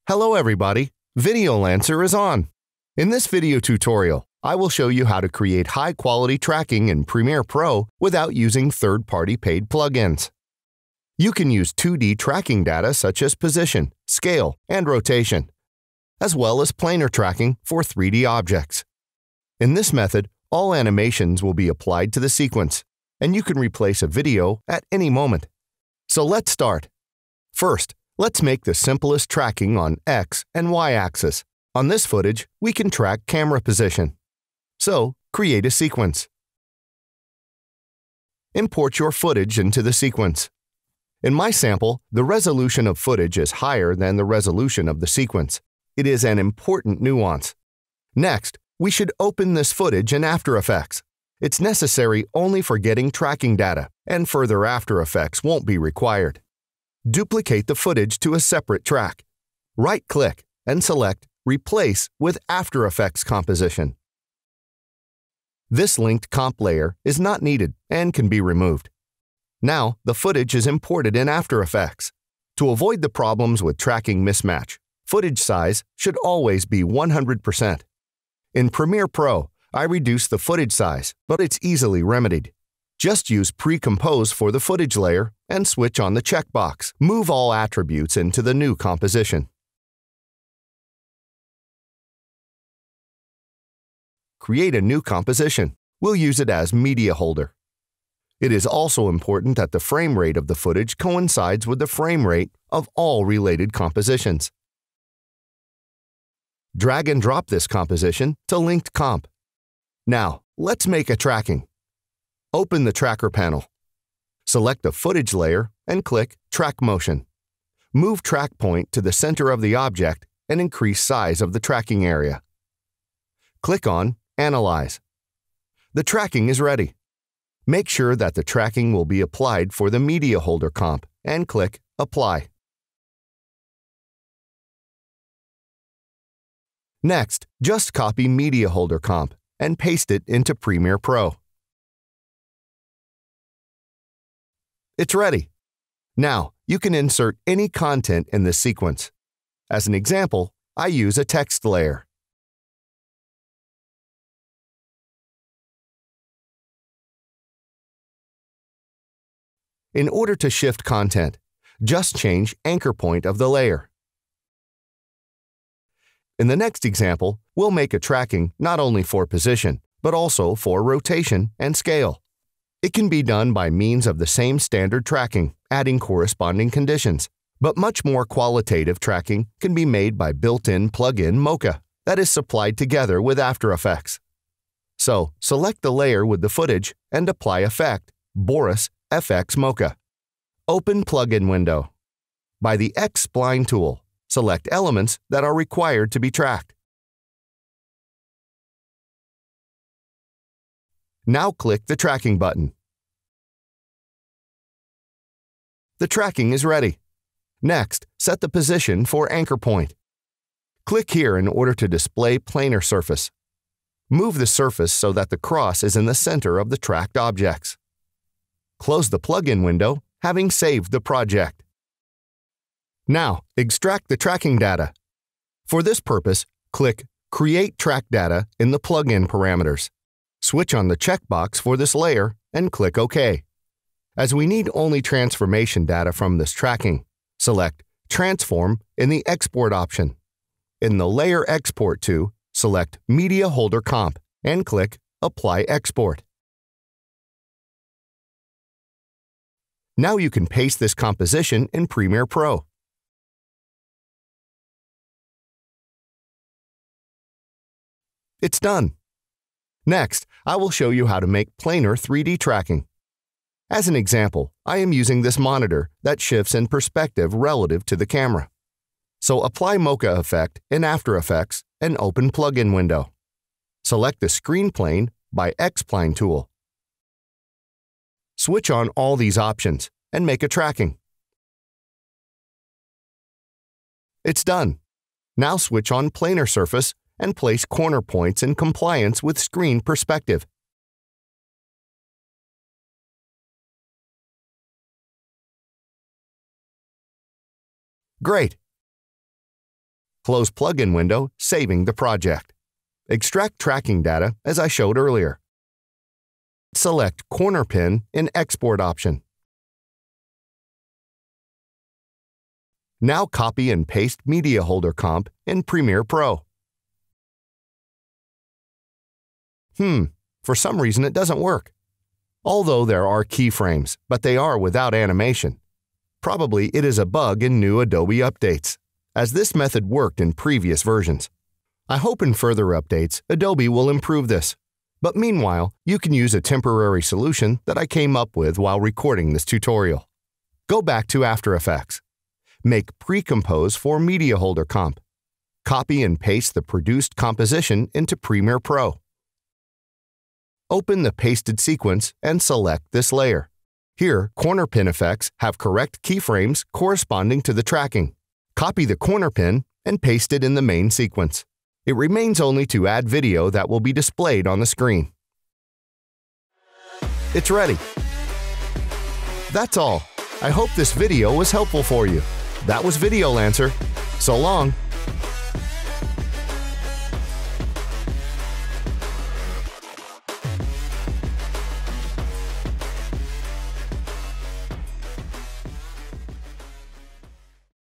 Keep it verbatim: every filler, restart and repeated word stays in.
Hello everybody, Videolancer is on. In this video tutorial, I will show you how to create high-quality tracking in Premiere Pro without using third-party paid plugins. You can use two D tracking data such as position, scale, and rotation, as well as planar tracking for three D objects. In this method, all animations will be applied to the sequence, and you can replace a video at any moment. So let's start. First, let's make the simplest tracking on X and Y axis. On this footage, we can track camera position. So, create a sequence. Import your footage into the sequence. In my sample, the resolution of footage is higher than the resolution of the sequence. It is an important nuance. Next, we should open this footage in After Effects. It's necessary only for getting tracking data, and further After Effects won't be required. Duplicate the footage to a separate track. Right-click and select Replace with After Effects Composition. This linked comp layer is not needed and can be removed. Now, the footage is imported in After Effects. To avoid the problems with tracking mismatch, footage size should always be one hundred percent. In Premiere Pro, I reduced the footage size, but it's easily remedied. Just use Pre-Compose for the footage layer and switch on the checkbox. Move all attributes into the new composition. Create a new composition. We'll use it as Media Holder. It is also important that the frame rate of the footage coincides with the frame rate of all related compositions. Drag and drop this composition to Linked Comp. Now, let's make a tracking. Open the Tracker panel. Select the footage layer and click Track Motion. Move track point to the center of the object and increase size of the tracking area. Click on Analyze. The tracking is ready. Make sure that the tracking will be applied for the Media Holder comp and click Apply. Next, just copy Media Holder comp and paste it into Premiere Pro. It's ready. Now, you can insert any content in this sequence. As an example, I use a text layer. In order to shift content, just change anchor point of the layer. In the next example, we'll make a tracking not only for position, but also for rotation and scale. It can be done by means of the same standard tracking, adding corresponding conditions. But much more qualitative tracking can be made by built-in plugin Mocha that is supplied together with After Effects. So, select the layer with the footage and apply Effect, Boris F X Mocha. Open Plugin window. By the X-Spline tool, select elements that are required to be tracked. Now click the Tracking button. The tracking is ready. Next, set the position for anchor point. Click here in order to display planar surface. Move the surface so that the cross is in the center of the tracked objects. Close the plugin window, having saved the project. Now, extract the tracking data. For this purpose, click Create Track Data in the plugin parameters. Switch on the checkbox for this layer and click OK. As we need only transformation data from this tracking, select Transform in the Export option. In the Layer Export to, select Media Holder Comp and click Apply Export. Now you can paste this composition in Premiere Pro. It's done. Next, I will show you how to make planar three D tracking. As an example, I am using this monitor that shifts in perspective relative to the camera. So apply Mocha effect in After Effects and open Plugin window. Select the Screen Plane by X-Spline tool. Switch on all these options and make a tracking. It's done. Now switch on Planar Surface and place corner points in compliance with screen perspective. Great! Close plugin window, saving the project. Extract tracking data as I showed earlier. Select corner pin in Export option. Now copy and paste media holder comp in Premiere Pro. Hmm, for some reason it doesn't work. Although there are keyframes, but they are without animation. Probably it is a bug in new Adobe updates, as this method worked in previous versions. I hope in further updates, Adobe will improve this. But meanwhile, you can use a temporary solution that I came up with while recording this tutorial. Go back to After Effects. Make pre-compose for media holder comp. Copy and paste the produced composition into Premiere Pro. Open the pasted sequence and select this layer. Here, corner pin effects have correct keyframes corresponding to the tracking. Copy the corner pin and paste it in the main sequence. It remains only to add video that will be displayed on the screen. It's ready. That's all. I hope this video was helpful for you. That was Videolancer. So long.